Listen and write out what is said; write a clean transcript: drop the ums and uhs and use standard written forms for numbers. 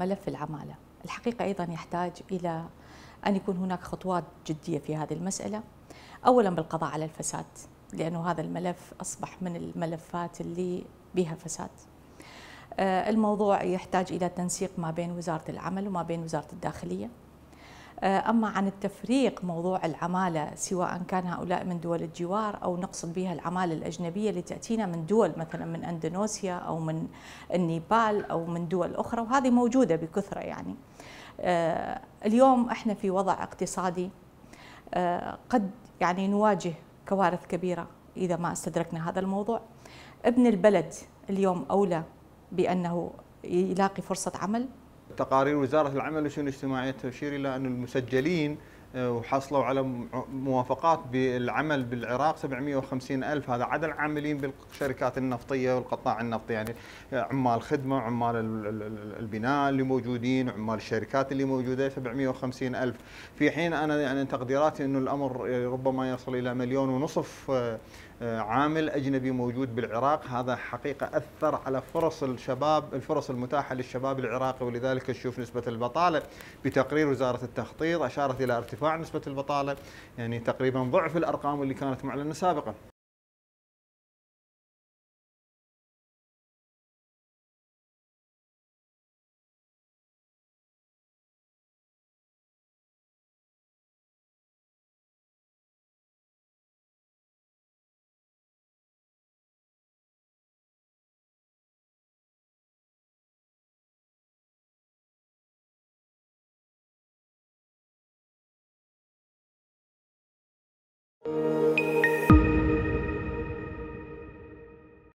ملف العمالة الحقيقة أيضا يحتاج إلى أن يكون هناك خطوات جدية في هذه المسألة. أولا بالقضاء على الفساد، لأنه هذا الملف أصبح من الملفات اللي بها فساد. الموضوع يحتاج إلى تنسيق ما بين وزارة العمل وما بين وزارة الداخلية. أما عن التفريق موضوع العمالة، سواء كان هؤلاء من دول الجوار أو نقصد بها العمالة الأجنبية اللي تأتينا من دول مثلا من أندونيسيا أو من النيبال أو من دول أخرى، وهذه موجودة بكثرة يعني. اليوم احنا في وضع اقتصادي قد يعني نواجه كوارث كبيرة إذا ما استدركنا هذا الموضوع. ابن البلد اليوم أولى بأنه يلاقي فرصة عمل. تقارير وزارة العمل والشؤون الاجتماعية تشير إلى أن المسجلين وحصلوا على موافقات بالعمل بالعراق 750 ألف. هذا عدد العاملين بالشركات النفطية والقطاع النفطي، يعني عمال خدمة وعمال البناء اللي موجودين وعمال الشركات اللي موجودة 750 ألف، في حين أنا يعني تقديراتي أنه الأمر ربما يصل إلى 1.5 مليون عامل أجنبي موجود بالعراق. هذا حقيقة أثر على فرص الشباب، الفرص المتاحة للشباب العراقي، ولذلك نشوف نسبة البطالة بتقرير وزارة التخطيط أشارت إلى ارتفاع نسبة البطالة، يعني تقريبا ضعف الأرقام اللي كانت معلنة سابقا.